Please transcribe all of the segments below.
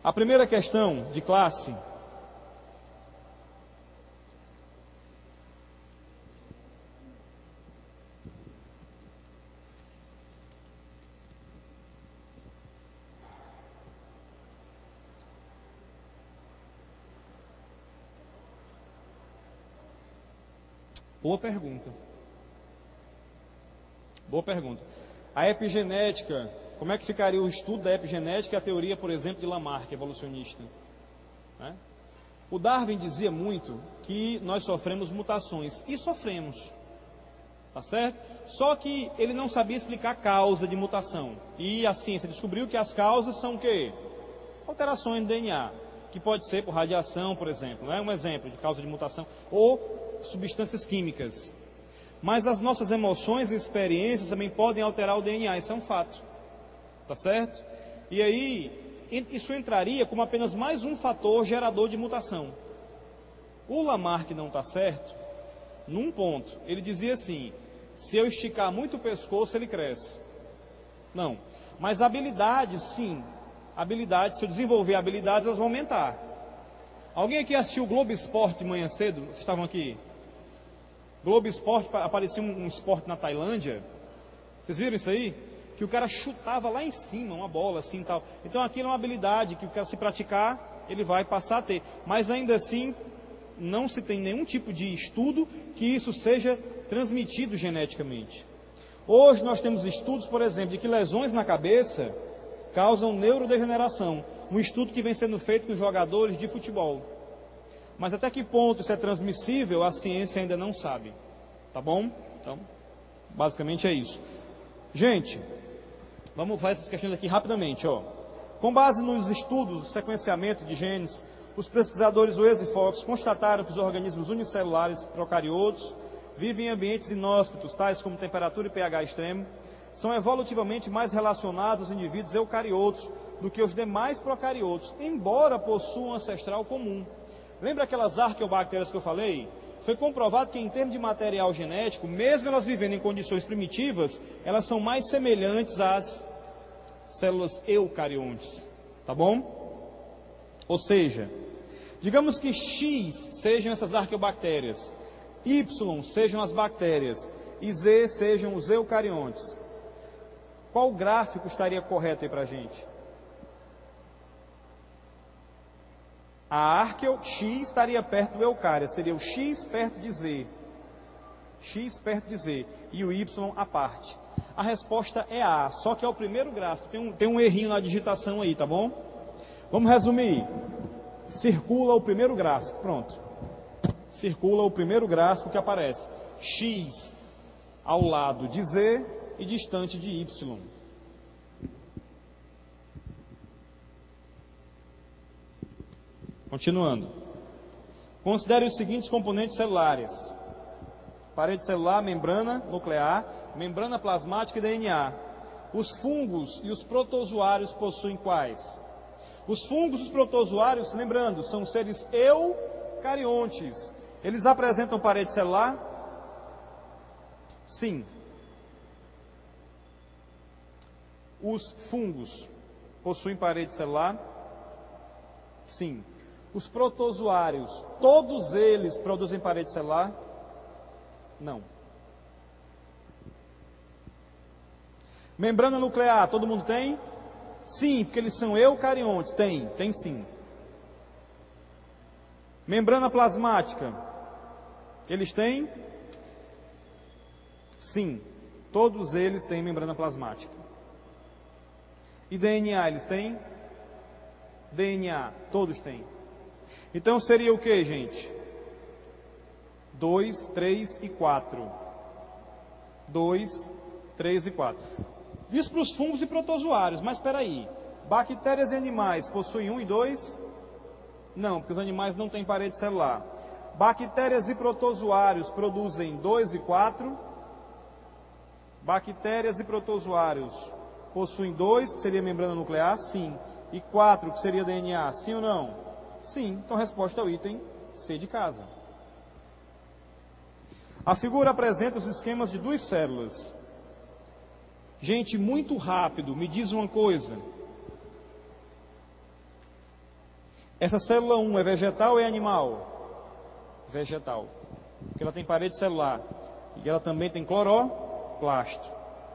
A primeira questão de classe Boa pergunta. Boa pergunta. A epigenética, como é que ficaria o estudo da epigenética e a teoria, por exemplo, de Lamarck, evolucionista? Né? O Darwin dizia muito que nós sofremos mutações, e sofremos, tá certo? Só que ele não sabia explicar a causa de mutação, e a ciência descobriu que as causas são o quê? Alterações no DNA, que pode ser por radiação, por exemplo, não é um exemplo de causa de mutação, ou substâncias químicas. Mas as nossas emoções e experiências também podem alterar o DNA, isso é um fato, tá certo? E aí, isso entraria como apenas mais um fator gerador de mutação. O Lamarck não está certo num ponto. Ele dizia assim: se eu esticar muito o pescoço, ele cresce. Não. Mas habilidades, sim. Habilidades, se eu desenvolver habilidades, elas vão aumentar. Alguém aqui assistiu o Globo Esporte de manhã cedo? Vocês estavam aqui? Globo Esporte, aparecia um esporte na Tailândia. Vocês viram isso aí? Que o cara chutava lá em cima uma bola assim tal. Então aquilo é uma habilidade que o cara, se praticar, ele vai passar a ter. Mas ainda assim, não se tem nenhum tipo de estudo que isso seja transmitido geneticamente. Hoje nós temos estudos, por exemplo, de que lesões na cabeça causam neurodegeneração. Um estudo que vem sendo feito com jogadores de futebol. Mas até que ponto isso é transmissível, a ciência ainda não sabe. Tá bom? Então, basicamente é isso. Gente, vamos fazer essas questões aqui rapidamente, ó. Com base nos estudos do sequenciamento de genes, os pesquisadores Wes e Fox constataram que os organismos unicelulares procariotos vivem em ambientes inóspitos, tais como temperatura e pH extremo, são evolutivamente mais relacionados aos indivíduos eucariotos do que os demais procariotos, embora possuam um ancestral comum. Lembra aquelas arqueobactérias que eu falei? Foi comprovado que em termos de material genético, mesmo elas vivendo em condições primitivas, elas são mais semelhantes às células eucariontes, tá bom? Ou seja, digamos que X sejam essas arqueobactérias, Y sejam as bactérias e Z sejam os eucariontes. Qual gráfico estaria correto aí para a gente? A arqueo X estaria perto do eucário, seria o X perto de Z. X perto de Z e o Y à parte. A resposta é A, só que é o primeiro gráfico, tem um errinho na digitação aí, tá bom? Vamos resumir. Circula o primeiro gráfico, pronto. Circula o primeiro gráfico que aparece. X ao lado de Z e distante de Y. Continuando. Considere os seguintes componentes celulares: parede celular, membrana nuclear, membrana plasmática e DNA. Os fungos e os protozoários possuem quais? Os fungos e os protozoários, lembrando, são seres eucariontes. Eles apresentam parede celular? Sim. Os fungos possuem parede celular? Sim. Os protozoários, todos eles produzem parede celular? Não. Membrana nuclear, todo mundo tem? Sim, porque eles são eucariontes. Tem sim. Membrana plasmática, eles têm? Sim, todos eles têm membrana plasmática. E DNA, eles têm? DNA, todos têm. Então seria o que, gente? 2, 3 e 4. 2, 3 e 4. Isso para os fungos e protozoários, mas espera aí. Bactérias e animais possuem 1 e 2? Não, porque os animais não têm parede celular. Bactérias e protozoários produzem 2 e 4? Bactérias e protozoários possuem 2, que seria membrana nuclear? Sim. E 4, que seria DNA? Sim ou não? Sim, então a resposta é o item C de casa. A figura apresenta os esquemas de duas células. Gente, muito rápido, me diz uma coisa. Essa célula 1 é vegetal ou é animal? Vegetal. Porque ela tem parede celular. E ela também tem cloroplasto.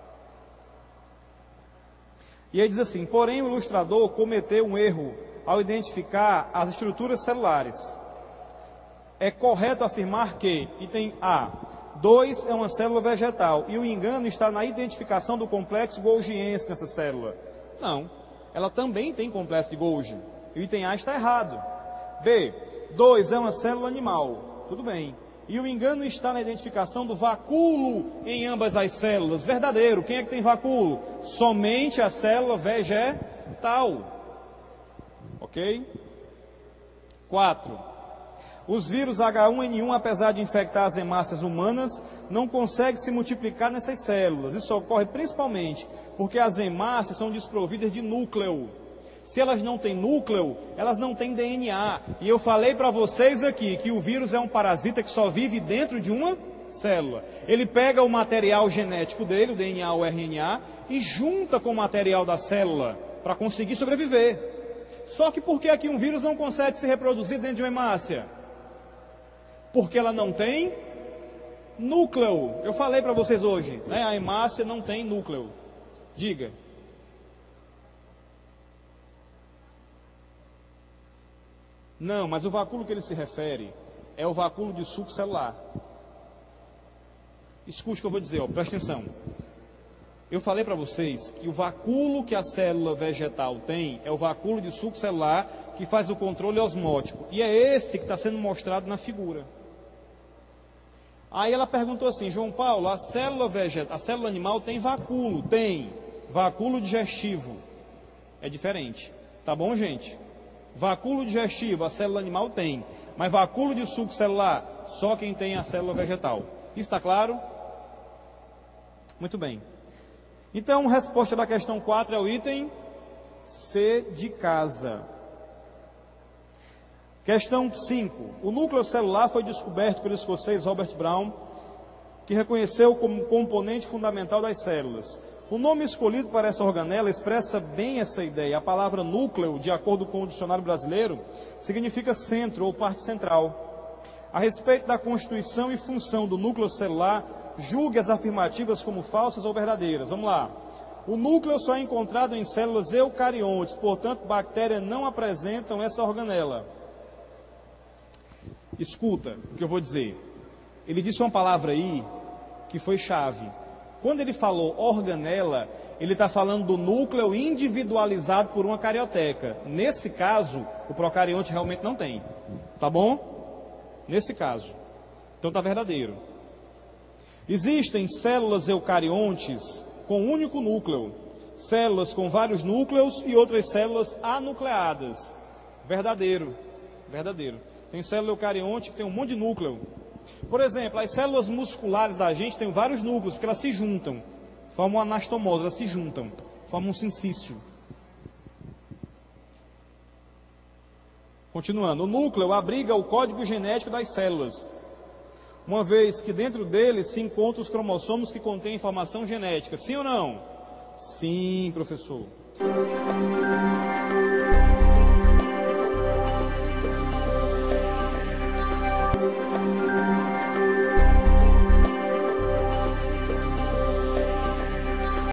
E aí diz assim, porém o ilustrador cometeu um erro ao identificar as estruturas celulares. É correto afirmar que, item A, 2 é uma célula vegetal e o engano está na identificação do complexo golgiense nessa célula. Não, ela também tem complexo de Golgi. E o item A está errado. B, 2 é uma célula animal. Tudo bem. E o engano está na identificação do vacúolo em ambas as células. Verdadeiro. Quem é que tem vacúolo? Somente a célula vegetal. Ok? 4. Os vírus H1N1, apesar de infectar as hemácias humanas, não conseguem se multiplicar nessas células. Isso ocorre principalmente porque as hemácias são desprovidas de núcleo. Se elas não têm núcleo, elas não têm DNA. E eu falei para vocês aqui que o vírus é um parasita que só vive dentro de uma célula. Ele pega o material genético dele, o DNA ou RNA, e junta com o material da célula para conseguir sobreviver. Só que por que aqui um vírus não consegue se reproduzir dentro de uma hemácia? Porque ela não tem núcleo. Eu falei para vocês hoje, né? A hemácia não tem núcleo. Diga. Não, mas o vacúolo que ele se refere é o vacúolo de suco celular. Escute o que eu vou dizer, ó, presta atenção. Eu falei para vocês que o vacúolo que a célula vegetal tem é o vacúolo de suco celular que faz o controle osmótico. E é esse que está sendo mostrado na figura. Aí ela perguntou assim, João Paulo, a célula animal tem vacúolo? Tem. Vacúolo digestivo. É diferente. Tá bom, gente? Vacúolo digestivo, a célula animal tem. Mas vacúolo de suco celular, só quem tem a célula vegetal. Isso está claro? Muito bem. Então, a resposta da questão 4 é o item C de casa. Questão 5. O núcleo celular foi descoberto pelo escocês Robert Brown, que reconheceu como componente fundamental das células. O nome escolhido para essa organela expressa bem essa ideia. A palavra núcleo, de acordo com o dicionário brasileiro, significa centro ou parte central. A respeito da constituição e função do núcleo celular, julgue as afirmativas como falsas ou verdadeiras. Vamos lá. O núcleo só é encontrado em células eucariontes, portanto, bactérias não apresentam essa organela. Escuta o que eu vou dizer. Ele disse uma palavra aí que foi chave. Quando ele falou organela, ele está falando do núcleo individualizado por uma carioteca. Nesse caso, o procarionte realmente não tem. Tá bom? Nesse caso. Então está verdadeiro. Existem células eucariontes com um único núcleo. Células com vários núcleos e outras células anucleadas. Verdadeiro. Verdadeiro. Tem célula eucarionte que tem um monte de núcleo. Por exemplo, as células musculares da gente têm vários núcleos, porque elas se juntam. Formam uma anastomose, elas se juntam. Formam um sincício. Continuando. O núcleo abriga o código genético das células. Uma vez que dentro dele se encontram os cromossomos que contêm informação genética. Sim ou não? Sim, professor.